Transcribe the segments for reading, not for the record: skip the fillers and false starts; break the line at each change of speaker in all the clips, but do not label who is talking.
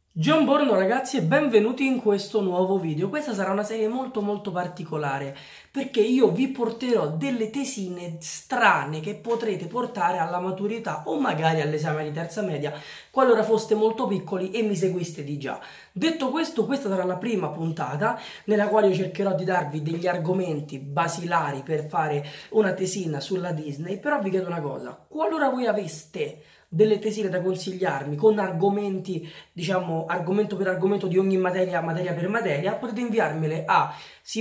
Buongiorno ragazzi e benvenuti in questo nuovo video. Questa sarà una serie molto particolare perché io vi porterò delle tesine strane che potrete portare alla maturità o magari all'esame di terza media qualora foste molto piccoli e mi seguiste di già. Detto questo, questa sarà la prima puntata nella quale io cercherò di darvi degli argomenti basilari per fare una tesina sulla Disney, però vi chiedo una cosa: qualora voi aveste delle tesine da consigliarmi con argomenti, diciamo argomento per argomento di ogni materia, materia per materia, potete inviarmele a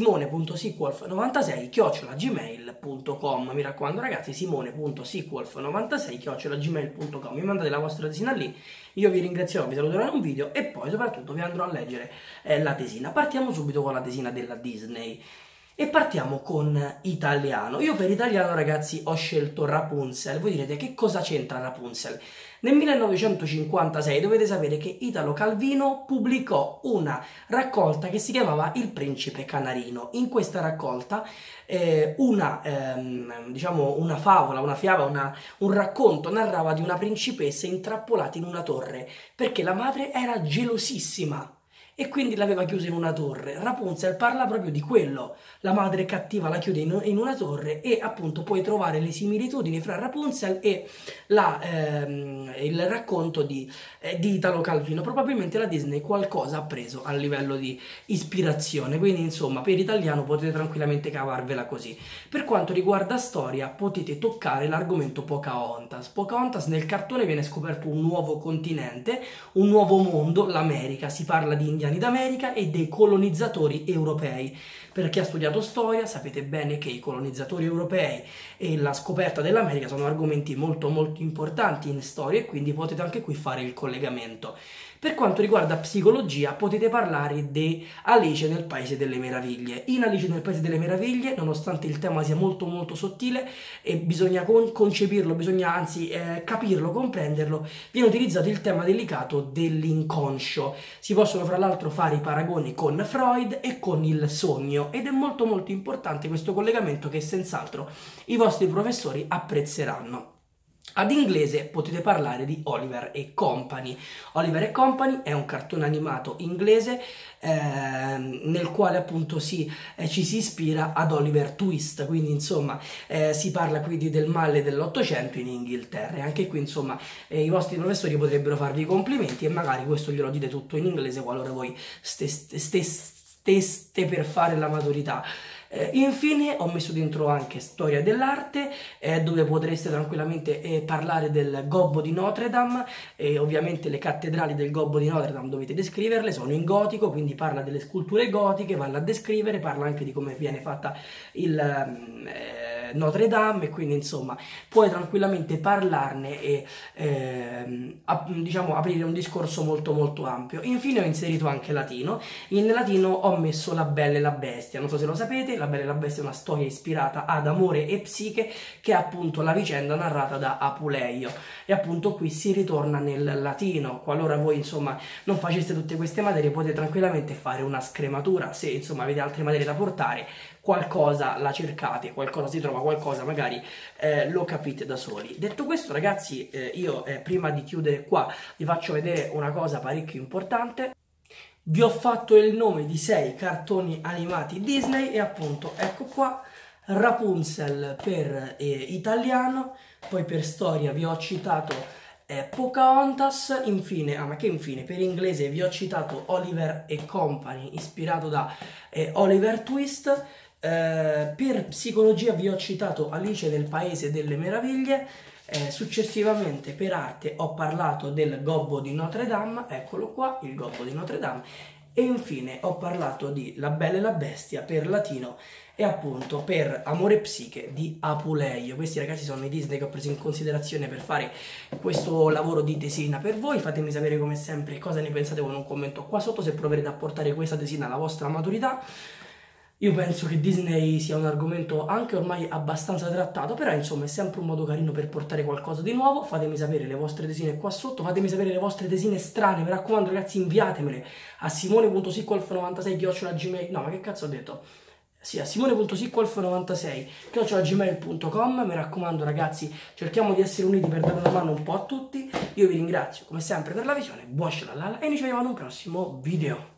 simone.sequolf96@gmail.com. Mi raccomando ragazzi, simone.sequolf96@gmail.com. mi mandate la vostra tesina lì, io vi ringrazierò, vi saluterò in un video e poi soprattutto vi andrò a leggere la tesina. Partiamo subito con la tesina della Disney. E partiamo con italiano. Io per italiano, ragazzi, ho scelto Rapunzel. Voi direte, che cosa c'entra Rapunzel? Nel 1956 dovete sapere che Italo Calvino pubblicò una raccolta che si chiamava Il Principe Canarino. In questa raccolta diciamo una favola, una fiaba, un racconto narrava di una principessa intrappolata in una torre perché la madre era gelosissima e quindi l'aveva chiusa in una torre. Rapunzel parla proprio di quello: la madre cattiva la chiude in una torre, e appunto puoi trovare le similitudini fra Rapunzel e il racconto di Italo Calvino. Probabilmente la Disney qualcosa ha preso a livello di ispirazione, quindi insomma per italiano potete tranquillamente cavarvela così. Per quanto riguarda storia, potete toccare l'argomento Pocahontas. Pocahontas, nel cartone viene scoperto un nuovo continente, un nuovo mondo, l'America. Si parla di indiani d'America e dei colonizzatori europei. Per chi ha studiato storia sapete bene che i colonizzatori europei e la scoperta dell'America sono argomenti molto importanti in storia, e quindi potete anche qui fare il collegamento. Per quanto riguarda psicologia, potete parlare di Alice nel Paese delle Meraviglie. In Alice nel Paese delle Meraviglie, nonostante il tema sia molto sottile e bisogna concepirlo, bisogna anzi capirlo, comprenderlo, viene utilizzato il tema delicato dell'inconscio. Si possono fra l'altro fare i paragoni con Freud e con il sogno, ed è molto importante questo collegamento che senz'altro i vostri professori apprezzeranno. Ad inglese potete parlare di Oliver e Company. Oliver e Company è un cartone animato inglese nel quale appunto ci si ispira ad Oliver Twist, quindi insomma si parla quindi del male dell'Ottocento in Inghilterra, e anche qui insomma i vostri professori potrebbero farvi complimenti, e magari questo glielo dite tutto in inglese qualora voi steste per fare la maturità. Infine ho messo dentro anche storia dell'arte, dove potreste tranquillamente parlare del Gobbo di Notre Dame. Ovviamente le cattedrali del Gobbo di Notre Dame dovete descriverle, sono in gotico, quindi parla delle sculture gotiche, vanno a descrivere, parla anche di come viene fatta Notre Dame, e quindi insomma puoi tranquillamente parlarne e diciamo aprire un discorso molto ampio. Infine ho inserito anche latino. In latino ho messo La Bella e la Bestia. Non so se lo sapete, La Bella e la Bestia è una storia ispirata ad Amore e Psiche, che è appunto la vicenda narrata da Apuleio, e appunto qui si ritorna nel latino. Qualora voi insomma non faceste tutte queste materie, potete tranquillamente fare una scrematura. Se insomma avete altre materie da portare, qualcosa la cercate, qualcosa si trova, qualcosa magari lo capite da soli. Detto questo ragazzi, io prima di chiudere qua vi faccio vedere una cosa parecchio importante. Vi ho fatto il nome di 6 cartoni animati Disney, e appunto ecco qua: Rapunzel per italiano, poi per storia vi ho citato Pocahontas, infine, ma che infine, per inglese vi ho citato Oliver e Company, ispirato da Oliver Twist. Per psicologia vi ho citato Alice nel Paese delle Meraviglie. Successivamente per arte ho parlato del Gobbo di Notre Dame, eccolo qua, il Gobbo di Notre Dame, e infine ho parlato di La Bella e la Bestia per latino, e appunto per Amore e Psiche di Apuleio. Questi ragazzi sono i Disney che ho preso in considerazione per fare questo lavoro di tesina per voi. Fatemi sapere come sempre cosa ne pensate con un commento qua sotto, se proverete a portare questa tesina alla vostra maturità. Io penso che Disney sia un argomento anche ormai abbastanza trattato, però insomma è sempre un modo carino per portare qualcosa di nuovo. Fatemi sapere le vostre tesine qua sotto, fatemi sapere le vostre tesine strane, mi raccomando ragazzi, inviatemele a simone.sequolf96@gmail. No, ma che cazzo ho detto? Sì, a simone.sicqualf96@gmail.com. Mi raccomando ragazzi, cerchiamo di essere uniti per dare una mano un po' a tutti. Io vi ringrazio come sempre per la visione, buon shalala e noi ci vediamo ad un prossimo video.